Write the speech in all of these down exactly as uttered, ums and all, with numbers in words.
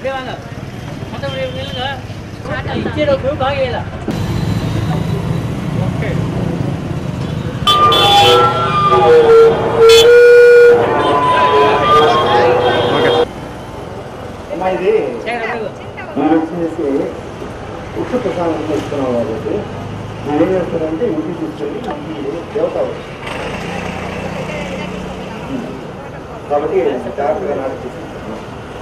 వృక్ష ప్రసాదం ఇస్తున్నాం కాబట్టి నేను ఏం చేస్తానంటే ఇంటికి తీసుకెళ్ళి దేవత కాబట్టి జాగ్రత్తగా నాటి తీసుకుంటున్నాను.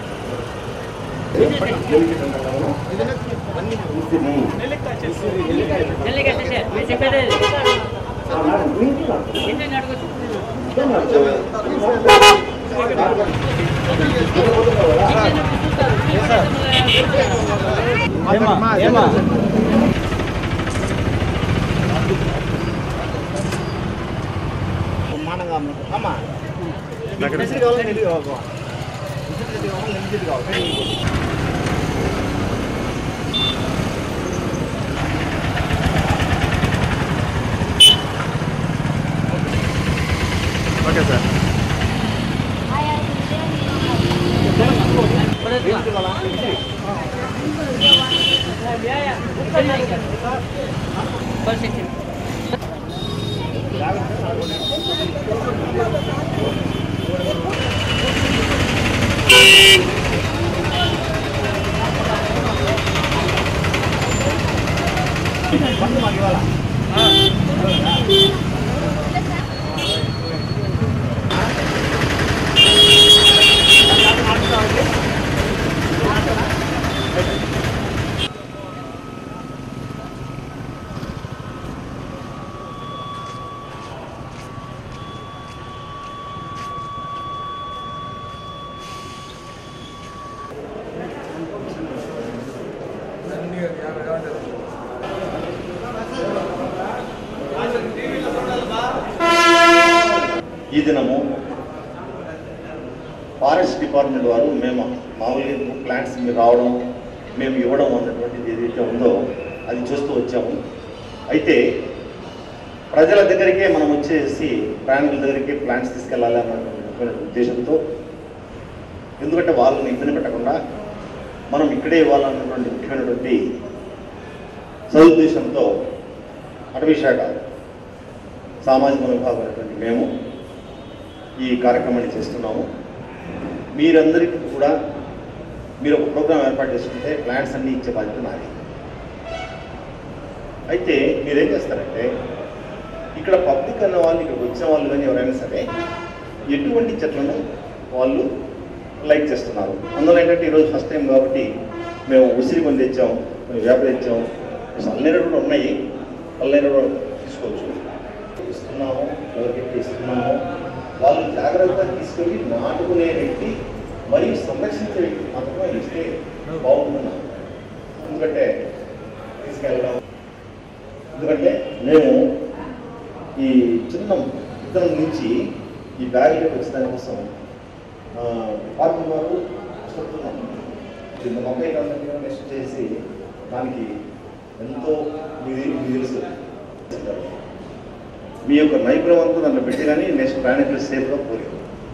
Okay sir. ఈ దినము ఫారెస్ట్ డిపార్ట్మెంట్ వారు మేము మామూలుగా ప్లాంట్స్ మీరు రావడం మేము ఇవ్వడం అన్నటువంటిది ఏదైతే ఉందో అది చూస్తూ వచ్చాము. అయితే ప్రజల దగ్గరికే మనం వచ్చేసి ప్రాణుల దగ్గరికి ప్లాంట్స్ తీసుకెళ్ళాలి అన్నటువంటి ఉద్దేశంతో, ఎందుకంటే వాళ్ళని ఇబ్బంది పెట్టకుండా మనం ఇక్కడే ఇవ్వాలన్నటువంటి ముఖ్యమైనటువంటి సదుద్దేశంతో అటవీ శాఖ సామాజిక విభాగమైనటువంటి మేము ఈ కార్యక్రమాన్ని చేస్తున్నాము. మీరందరికీ కూడా మీరు ఒక ప్రోగ్రాం ఏర్పాటు చేసుకుంటే ప్లాంట్స్ అన్నీ ఇచ్చే బాధ్యత నాది. అయితే మీరేం చేస్తారంటే ఇక్కడ పబ్లిక్ అన్న వాళ్ళు ఇక్కడికి వచ్చిన వాళ్ళు కానీ ఎవరైనా సరే ఎటువంటి చెట్లను వాళ్ళు లైక్ చేస్తున్నారు. అందులో ఏంటంటే ఈరోజు ఫస్ట్ టైం కాబట్టి మేము ఉసిరి కొని తెచ్చాము, మేము వేప తెచ్చాము, అల్లేరు కూడా ఉన్నాయి, అల్లేరు కూడా తీసుకోవచ్చు. ఇస్తున్నాము, ఎవరికైతే ఇస్తున్నాము వాళ్ళు జాగ్రత్తగా తీసుకెళ్ళి నాటుకునే వ్యక్తి మరియు సంరక్షించే వ్యక్తి మాత్రమే ఇస్తే బాగుంటున్నాం. ఎందుకంటే తీసుకెళ్ళడం ఎందుకంటే మేము ఈ చిన్న విత్తనం నుంచి ఈ బ్యాగ్లోకి వచ్చే దానికోసం డిపార్ట్మెంట్ వారు కష్టపడుతున్నాం. చిన్న మొక్క కాకుండా నెక్స్ట్ చేసి దానికి ఎంతో ఇది తెలుసు. మీ యొక్క నైపుణ్యం అంతా దాంట్లో పెట్టి కానీ నెక్స్ట్ ప్రయాణికులు సేఫ్గా పోలేదు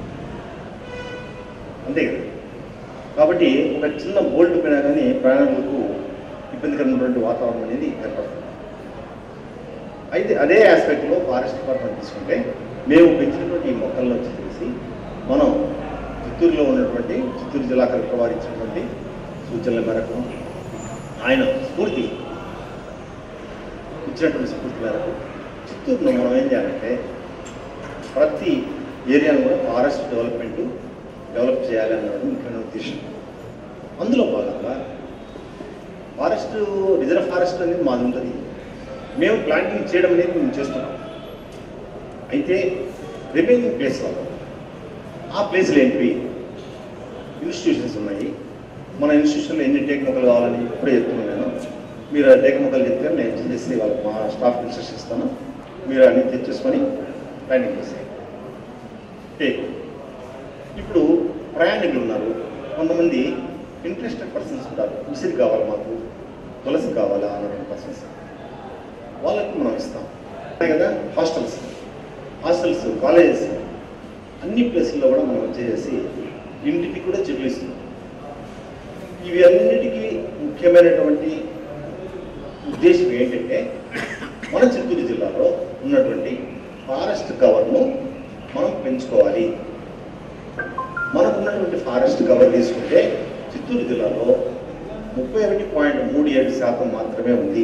అంతే కదా. కాబట్టి ఒక చిన్న బోల్ట్ పోయినా కానీ ప్రయాణికులకు ఇబ్బందికరమైనటువంటి వాతావరణం అనేది ఏర్పడుతుంది. అయితే అదే ఆస్పెక్ట్లో ఫారెస్ట్ డిపార్ట్మెంట్ తీసుకుంటే మేము పెంచినటువంటి ఈ మొక్కల్లో వచ్చేసి మనం చిత్తూరులో ఉన్నటువంటి చిత్తూరు జిల్లా కలెక్టర్ వారు ఇచ్చినటువంటి సూచనల మేరకు ఆయన స్ఫూర్తి ఇచ్చినటువంటి స్ఫూర్తి మేరకు చిత్తూరులో మనం ఏం చేయాలంటే ప్రతి ఏరియాను కూడా ఫారెస్ట్ డెవలప్మెంట్ డెవలప్ చేయాలి అన్నది ముఖ్యమైన ఉద్దేశం. అందులో భాగంగా ఫారెస్ట్ రిజర్వ్ ఫారెస్ట్ అనేది మాది ఉంటుంది. మేము ప్లాంటింగ్ చేయడం అనేది మేము చేస్తున్నాం. అయితే రిమైనింగ్ ప్లేస్లో ఆ ప్లేస్లు ఏంటివి ఇన్స్టిట్యూషన్స్ ఉన్నాయి. మన ఇన్స్టిట్యూషన్లో ఎన్ని టేక్ మొక్కలు కావాలని ఇప్పుడే చెప్తున్నాను నేను. మీరు ఆ టేక్ మొక్కలు చెప్తే నేను చేసి వాళ్ళకి మా స్టాఫ్ ఇన్స్ట్రక్షన్ ఇస్తాను. మీరు అన్ని తెచ్చేసుకొని ప్లాంటింగ్ చేసేయండి. టేక్ ఇప్పుడు ప్రయాణికులు ఉన్నారు, కొంతమంది ఇంట్రెస్టెడ్ పర్సన్స్ ఉంటారు. ఉసిరి కావాలి మాకు, తులసి కావాలా అన్నటువంటి పర్సన్స్ వాళ్ళకి మనం ఇస్తాం కదా. హాస్టల్స్ హాస్టల్స్ కాలేజెస్ అన్ని ప్లేసుల్లో కూడా మనం వచ్చేసి ఇంటికి కూడా చెట్లు ఇస్తున్నాం. ఇవి అన్నిటికీ ముఖ్యమైనటువంటి ఉద్దేశం ఏంటంటే మన చిత్తూరు జిల్లాలో ఉన్నటువంటి ఫారెస్ట్ కవర్ను మనం పెంచుకోవాలి. మనకున్నటువంటి ఫారెస్ట్ కవర్ తీసుకుంటే చిత్తూరు జిల్లాలో ముప్పై ఒకటి పాయింట్ మూడు ఏడు శాతం మాత్రమే ఉంది.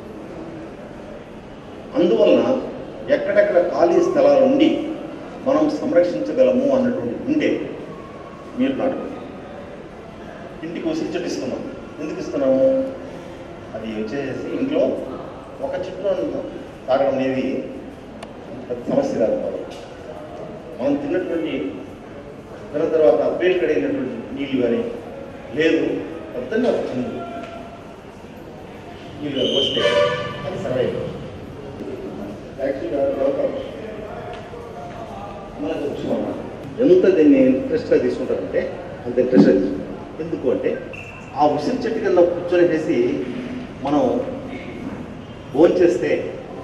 అందువలన ఎక్కడెక్కడ ఖాళీ స్థలాలు ఉండి మనం సంరక్షించగలము అన్నటువంటి ఉంటే మీరు నాటుకోండి. ఇంటికి ఉసిరి చెట్టు ఇస్తున్నాం. ఎందుకు ఇస్తున్నాము? అది వచ్చేసి ఇంట్లో ఒక చెట్టు తాగడం అనేది సమస్య కాదు. మనం తిన్నటువంటి తిన్న తర్వాత అప్డేట్ కడిగినటువంటి నీళ్ళు కానీ లేదు పొద్దున్నే ఒక చిన్న నీళ్ళు వస్తే అది సర్వైవ్. యాక్చువల్గా మనకు వచ్చుకున్నాం ఎంత దీన్ని ఇంట్రెస్ట్గా తీసుకుంటారంటే అంత ఇంట్రెస్ట్గా తీసుకుంటాం. ఎందుకు అంటే ఆ ఉసిరి చెట్టు కింద కూర్చొని వేసి మనం భోంచేస్తే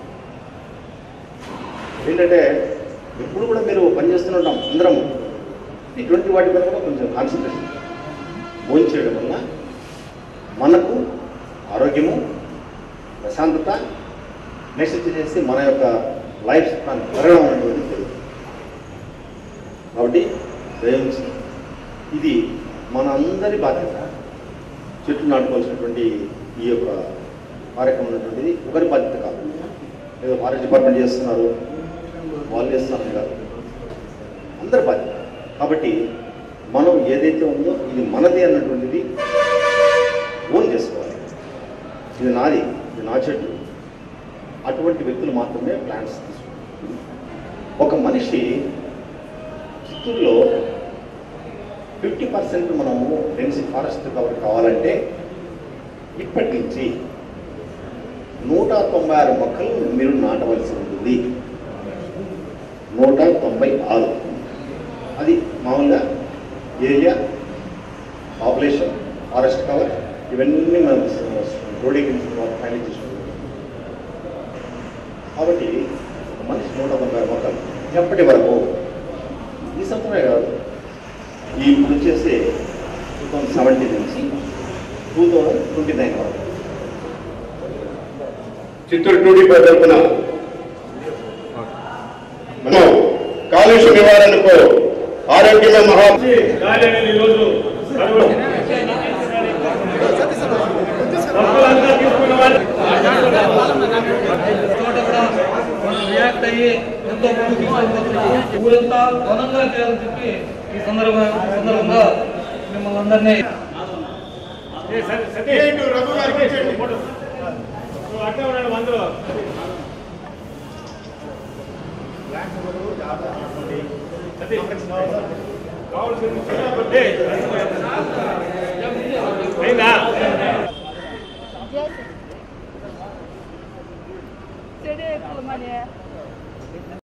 ఏంటంటే ఎప్పుడు కూడా మీరు పనిచేస్తూనే ఉంటాం అందరం. ఇటువంటి వాటి మీద కూడా కొంచెం కాన్సన్ట్రేషన్ భోంచేయడం వల్ల మనకు ఆరోగ్యము, ప్రశాంతత, నెక్స్ట్ వచ్చేసి మన యొక్క లైఫ్ స్పాన్ పెరగడం అనేటువంటిది జరుగుతుంది. కాబట్టి దయచేసి ఇది మన అందరి బాధ్యత. చెట్లు నాటుకోవాల్సినటువంటి ఈ యొక్క కార్యక్రమం ఉన్నటువంటిది ఒకరి బాధ్యత కాదు. ఏదో ఫారెస్ట్ డిపార్ట్మెంట్ చేస్తున్నారు, వాళ్ళు చేస్తున్నారు కాదు, అందరి బాధ్యత. కాబట్టి మనం ఏదైతే ఉందో ఇది మనది అన్నటువంటిది ఓన్ చేసుకోవాలి. ఇది నాది, ఇది నా చెట్టు. అటువంటి వ్యక్తులు మాత్రమే ప్లాంట్స్ తీసుకుంటారు. ఒక మనిషి చిత్తూరులో ఫిఫ్టీ పర్సెంట్ మనము డెన్సిటీ ఫారెస్ట్ కవర్ కావాలంటే ఇప్పటి నుంచి నూట తొంభై ఆరు మొక్కలు మీరు నాటవలసి ఉంటుంది. నూట తొంభై ఆరు అది మామూలుగా ఏరియా, పాపులేషన్, ఫారెస్ట్ కవర్ ఇవన్నీ మనం రోడింగ్ ఫైనల్ చేసుకుంటాం. కాబట్టి మనిషి నూట తొంభై ఆరు మొక్కలు ఎప్పటి వరకు ఈ సంవత్సరమే కాదు, ఈ ఇప్పుడు వచ్చేసి టూ థౌజండ్ సెవెంటీన్ నుంచి టూ థౌజండ్ ట్వంటీ నైన్ వరకు చిత్తూరు టూడీపై తరఫున మనం కాలుష్య నివారణకు ఆరోగ్యమే మహా ఈరోజు రియాక్ట్ అయ్యి ఎంతో ఊరంతా ఘనంగా చేయాలని చెప్పి ఈ సందర్భంగా సందర్భంగా మిమ్మల్ని అందరినీ అట్టే ఉన్నాడు అందరూ అయిందా